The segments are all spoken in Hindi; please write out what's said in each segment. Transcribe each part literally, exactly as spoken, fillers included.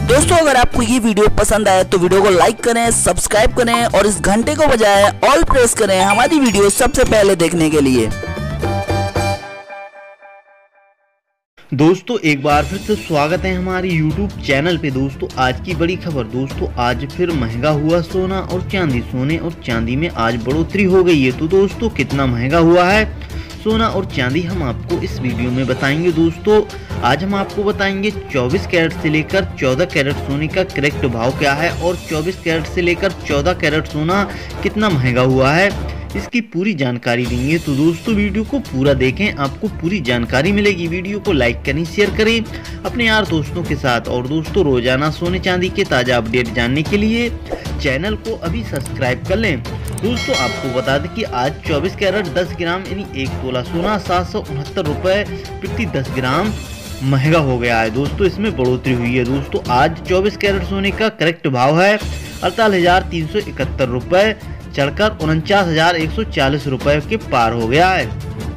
दोस्तों अगर आपको ये वीडियो पसंद आए तो वीडियो को लाइक करें, सब्सक्राइब करें और इस घंटे को बजाय ऑल प्रेस करें हमारी वीडियो सबसे पहले देखने के लिए। दोस्तों एक बार फिर से स्वागत है हमारे यूट्यूब चैनल पे। दोस्तों आज की बड़ी खबर, दोस्तों आज फिर महंगा हुआ सोना और चांदी। सोने और चांदी में आज बढ़ोतरी हो गई है। तो दोस्तों कितना महंगा हुआ है सोना और चांदी हम आपको इस वीडियो में बताएंगे। दोस्तों आज हम आपको बताएंगे चौबीस कैरेट से लेकर चौदह कैरेट सोने का करेक्ट भाव क्या है और चौबीस कैरेट से लेकर चौदह कैरेट सोना कितना महंगा हुआ है, इसकी पूरी जानकारी देंगे। तो दोस्तों वीडियो को पूरा देखें, आपको पूरी जानकारी मिलेगी। वीडियो को लाइक करें, शेयर करें अपने यार दोस्तों के साथ। और दोस्तों रोजाना सोने चांदी के ताजा अपडेट जानने के लिए चैनल को अभी सब्सक्राइब कर लें। दोस्तों आपको बता दें कि आज चौबीस कैरेट दस ग्राम यानी एक तोला सोना सात सौ उनहत्तर रुपए प्रति दस ग्राम महंगा हो गया है। दोस्तों इसमें बढ़ोतरी हुई है। दोस्तों आज चौबीस कैरेट सोने का करेक्ट भाव है अड़तालीस हजार तीन सौ इकहत्तर रुपए, चढ़कर उनचास हजार एक सौ चालीस रुपए के पार हो गया है।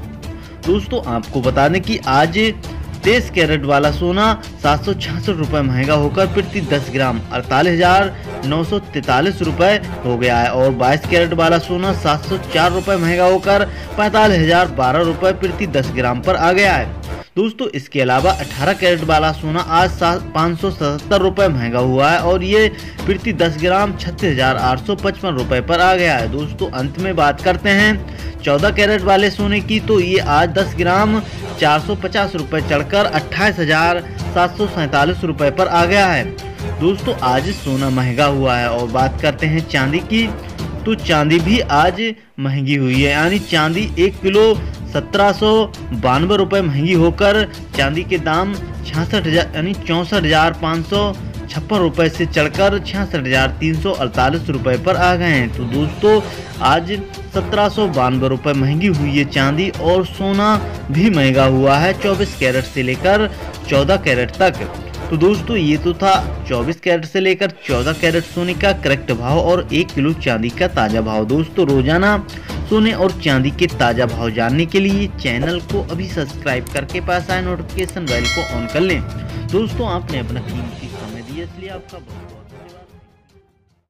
दोस्तों आपको बता दें कि आज तेईस कैरेट वाला सोना सात सौ छियासठ रुपए महंगा होकर प्रति दस ग्राम अड़तालीस हजार नौ सौ तैतालीस रुपए हो गया है और बाईस कैरेट वाला सोना सात सौ चार रुपए महंगा होकर पैंतालीस हजार बारह रुपए प्रति दस ग्राम पर आ गया है। दोस्तों इसके अलावा अठारह कैरेट वाला सोना आज पाँच सौ सत्तर रुपए महंगा हुआ है और ये प्रति दस ग्राम छत्तीस हजार आठ सौ पचपन रुपए पर आ गया है। दोस्तों अंत में बात करते हैं चौदह कैरेट वाले सोने की, तो ये आज दस ग्राम चार सौ पचास रुपए चढ़कर अट्ठाईस हजार सात सौ सैतालीस रुपए पर आ गया है। दोस्तों आज सोना महंगा हुआ है। और बात करते हैं चांदी की, तो चांदी भी आज महंगी हुई है, यानी चांदी एक किलो सत्रह सौ बानवे रुपये महंगी होकर चांदी के दाम छियासठ हजार यानी चौंसठ हजार पाँच सौ छप्पन रुपये से चढ़कर छियासठ हजार तीन सौ अड़तालीस रुपये पर आ गए हैं। तो दोस्तों आज सत्रह सौ बानवे रुपये महंगी हुई है चांदी और सोना भी महंगा हुआ है चौबीस कैरेट से लेकर चौदह कैरेट तक। तो दोस्तों ये तो था चौबीस कैरेट से लेकर चौदह कैरेट सोने का करेक्ट भाव और एक किलो चांदी का ताज़ा भाव। दोस्तों रोजाना सोने और चांदी के ताज़ा भाव जानने के लिए चैनल को अभी सब्सक्राइब करके पास आए नोटिफिकेशन बेल को ऑन कर लें। दोस्तों आपने अपना कीमती समय दिया इसलिए आपका बहुत